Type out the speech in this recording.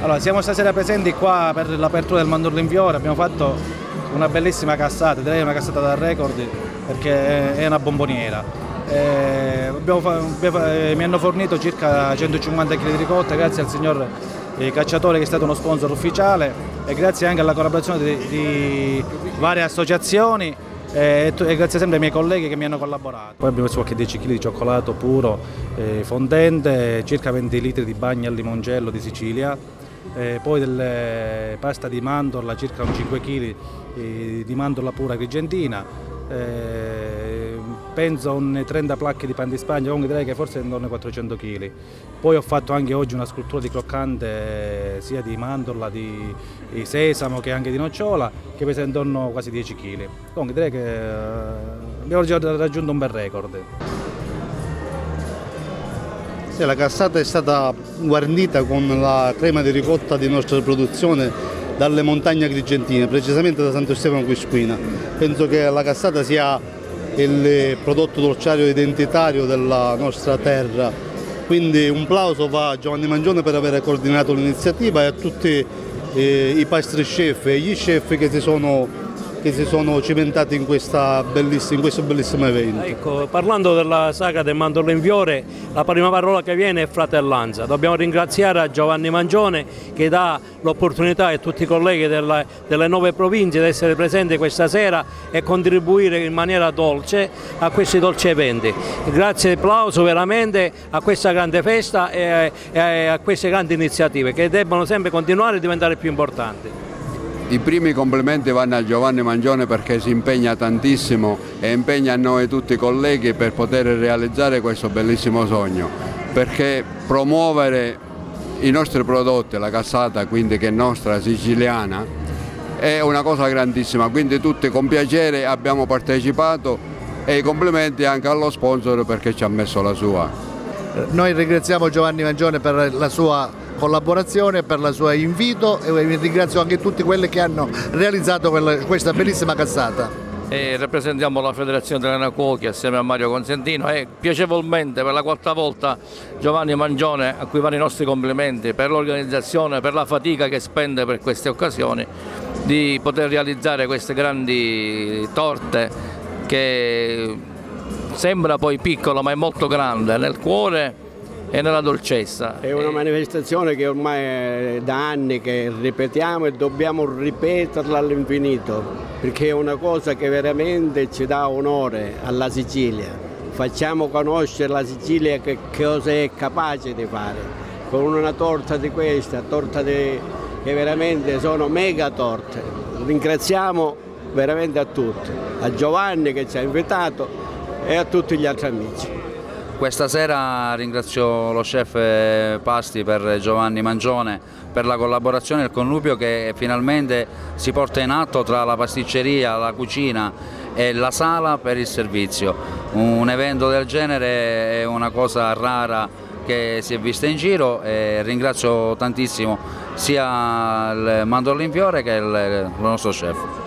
Allora, siamo stasera presenti qua per l'apertura del Mandorlo in Fiore, abbiamo fatto una bellissima cassata, direi una cassata da record perché è una bomboniera. Mi hanno fornito circa 150 kg di ricotta grazie al signor Cacciatore, che è stato uno sponsor ufficiale, e grazie anche alla collaborazione di varie associazioni e grazie sempre ai miei colleghi che mi hanno collaborato. Poi abbiamo messo qualche 10 kg di cioccolato puro, fondente, circa 20 litri di bagna al limoncello di Sicilia, poi delle pasta di mandorla, circa un 5 kg di mandorla pura agrigentina, penso un 30 placche di pan di Spagna, comunque direi che forse intorno ai 400 kg. Poi ho fatto anche oggi una scultura di croccante sia di mandorla, di sesamo che anche di nocciola, che pesa intorno a quasi 10 kg. Comunque direi che abbiamo già raggiunto un bel record. Sì, la cassata è stata guarnita con la crema di ricotta di nostra produzione dalle montagne agrigentine, precisamente da Santo Stefano Quisquina. Penso che la cassata sia il prodotto dolciario identitario della nostra terra, quindi un plauso va a Giovanni Mangione per aver coordinato l'iniziativa e a tutti i pastry chef e gli chef che si sono cimentati in questo bellissimo evento. Ecco, parlando della saga del Mandorlo in Fiore, la prima parola che viene è fratellanza. Dobbiamo ringraziare a Giovanni Mangione che dà l'opportunità a tutti i colleghi delle 9 province di essere presenti questa sera e contribuire in maniera dolce a questi dolci eventi. Grazie e applauso veramente a questa grande festa e a queste grandi iniziative che debbono sempre continuare e diventare più importanti. I primi complimenti vanno a Giovanni Mangione perché si impegna tantissimo e impegna a noi tutti i colleghi per poter realizzare questo bellissimo sogno, perché promuovere i nostri prodotti, la cassata quindi che è nostra, siciliana, è una cosa grandissima, quindi tutti con piacere abbiamo partecipato e i complimenti anche allo sponsor perché ci ha messo la sua. Noi ringraziamo Giovanni Mangione per la sua collaborazione, per il suo invito e ringrazio anche tutti quelli che hanno realizzato questa bellissima cassata. Rappresentiamo la Federazione Italiana Cuochi assieme a Mario Consentino e piacevolmente per la 4ª volta Giovanni Mangione, a cui vanno i nostri complimenti per l'organizzazione, per la fatica che spende per queste occasioni, di poter realizzare queste grandi torte che sembra poi piccola ma è molto grande nel cuore e nella dolcezza. È una manifestazione che ormai è da anni che ripetiamo e dobbiamo ripeterla all'infinito, perché è una cosa che veramente ci dà onore alla Sicilia. Facciamo conoscere la Sicilia che cosa è capace di fare, con una torta di questa, che veramente sono mega torte. Ringraziamo veramente a tutti, a Giovanni che ci ha invitato e a tutti gli altri amici. Questa sera ringrazio lo chef Pasti per Giovanni Mangione per la collaborazione e il connubio che finalmente si porta in atto tra la pasticceria, la cucina e la sala per il servizio. Un evento del genere è una cosa rara che si è vista in giro e ringrazio tantissimo sia il Mandorlo in Fiore che il nostro chef.